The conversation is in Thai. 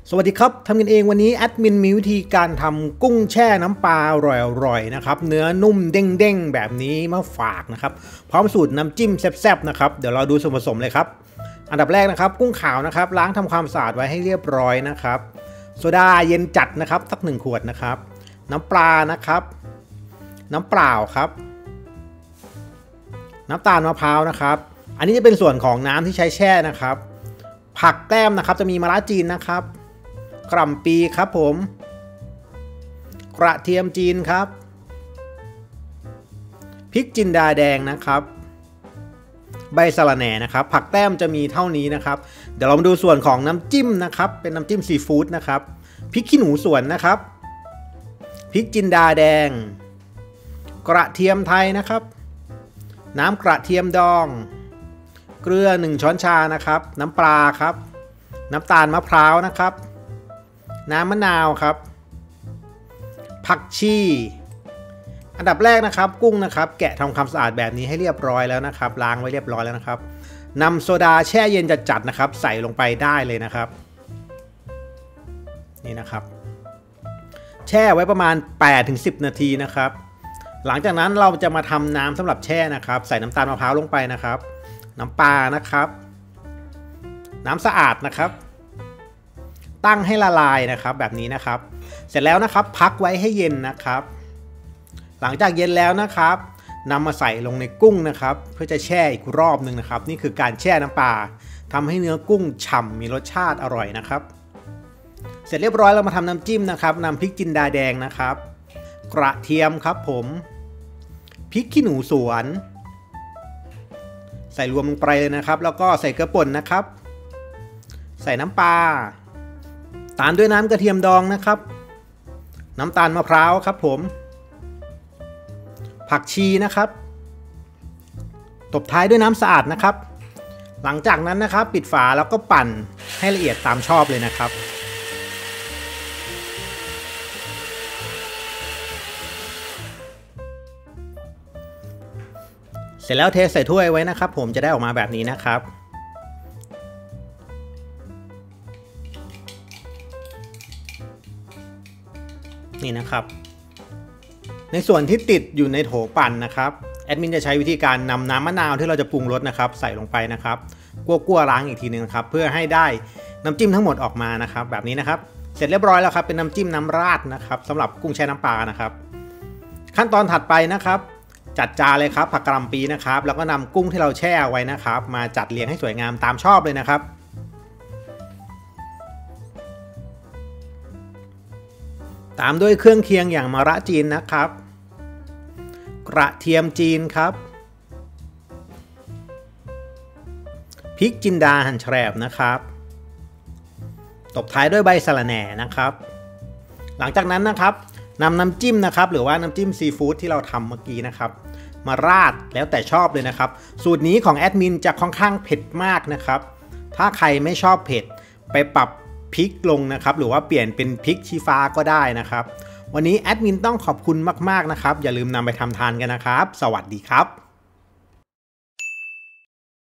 สวัสดีครับทำกันเองวันนี้แอดมินมีวิธีการทำกุ้งแช่น้ำปลาอร่อยๆนะครับเนื้อนุ่มเด้งๆแบบนี้มาฝากนะครับพร้อมสูตรน้ำจิ้มแซ่บๆนะครับเดี๋ยวเราดูส่วนผสมเลยครับอันดับแรกนะครับกุ้งขาวนะครับล้างทำความสะอาดไว้ให้เรียบร้อยนะครับโซดาเย็นจัดนะครับสัก1 ขวดนะครับน้ำปลานะครับน้ำเปล่าครับน้ำตาลมะพร้าวนะครับอันนี้จะเป็นส่วนของน้ำที่ใช้แช่นะครับผักแก้มนะครับจะมีมะระจีนนะครับกระหล่ำปีครับผมกระเทียมจีนครับพริกจินดาแดงนะครับใบสะระแหน่นะครับผักแต้มจะมีเท่านี้นะครับเดี๋ยวเรามาดูส่วนของน้ำจิ้มนะครับเป็นน้ำจิ้มซีฟู้ดนะครับพริกขี้หนูสวนนะครับพริกจินดาแดงกระเทียมไทยนะครับน้ำกระเทียมดองเกลือ1 ช้อนชานะครับน้ำปลาครับน้ำตาลมะพร้าวนะครับน้ำมะนาวครับผักชีอันดับแรกนะครับกุ้งนะครับแกะทำความสะอาดแบบนี้ให้เรียบร้อยแล้วนะครับล้างไว้เรียบร้อยแล้วนะครับนำโซดาแช่เย็นจัดๆนะครับใส่ลงไปได้เลยนะครับนี่นะครับแช่ไว้ประมาณ 8-10 นาทีนะครับหลังจากนั้นเราจะมาทำน้ำสำหรับแช่นะครับใส่น้ำตาลมะพร้าวลงไปนะครับน้ำปลานะครับน้ำสะอาดนะครับตั้งให้ละลายนะครับแบบนี้นะครับเสร็จแล้วนะครับพักไว้ให้เย็นนะครับหลังจากเย็นแล้วนะครับนำมาใส่ลงในกุ้งนะครับเพื่อจะแช่อีกรอบหนึ่งนะครับนี่คือการแช่น้ำปลาทำให้เนื้อกุ้งฉ่ำมีรสชาติอร่อยนะครับเสร็จเรียบร้อยเรามาทำน้ำจิ้มนะครับนำพริกจินดาแดงนะครับกระเทียมครับผมพริกขี้หนูสวนใส่รวมลงไปเลยนะครับแล้วก็ใส่เกลือป่นนะครับใส่น้ำปลาตามด้วยน้ำกระเทียมดองนะครับน้ำตาลมะพร้าวครับผมผักชีนะครับตบท้ายด้วยน้ำสะอาดนะครับหลังจากนั้นนะครับปิดฝาแล้วก็ปั่นให้ละเอียดตามชอบเลยนะครับเสร็จแล้วเทใส่ถ้วยไว้นะครับผมจะได้ออกมาแบบนี้นะครับนี่นะครับในส่วนที่ติดอยู่ในโถปั่นนะครับแอดมินจะใช้วิธีการนำน้ำมะนาวที่เราจะปรุงรสนะครับใส่ลงไปนะครับคั่วล้างอีกทีนึงนะครับเพื่อให้ได้น้ำจิ้มทั้งหมดออกมานะครับแบบนี้นะครับเสร็จเรียบร้อยแล้วครับเป็นน้ำจิ้มน้ำราดนะครับสำหรับกุ้งแช่น้ำปลานะครับขั้นตอนถัดไปนะครับจัดจานเลยครับผักกะหล่ำปีนะครับแล้วก็นำกุ้งที่เราแช่ไว้นะครับมาจัดเรียงให้สวยงามตามชอบเลยนะครับตามด้วยเครื่องเคียงอย่างมะระจีนนะครับกระเทียมจีนครับพริกจินดาหั่นแฉบนะครับตบท้ายด้วยใบสะระแหน่นะครับหลังจากนั้นนะครับนำน้ำจิ้มนะครับหรือว่าน้ำจิ้มซีฟู้ดที่เราทำเมื่อกี้นะครับมาราดแล้วแต่ชอบเลยนะครับสูตรนี้ของแอดมินจะค่อนข้างเผ็ดมากนะครับถ้าใครไม่ชอบเผ็ดไปปรับพริกลงนะครับหรือว่าเปลี่ยนเป็นพริกชี้ฟ้าก็ได้นะครับวันนี้แอดมินต้องขอบคุณมากๆนะครับอย่าลืมนำไปทำทานกันนะครับสวัสดีครับ